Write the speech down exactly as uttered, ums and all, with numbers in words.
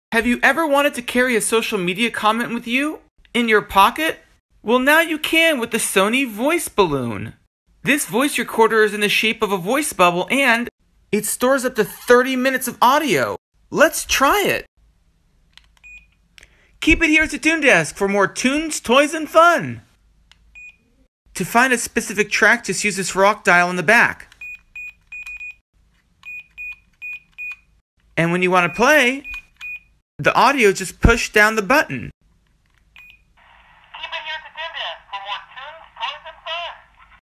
Have you ever wanted to carry a social media comment with you in your pocket? Well, now you can with the Sony Voice Balloon. This voice recorder is in the shape of a voice bubble and it stores up to thirty minutes of audio. Let's try it. Keep it here at the Tune Desk for more tunes, toys, and fun. To find a specific track, just use this rock dial in the back. And when you want to play, the audio just push down the button.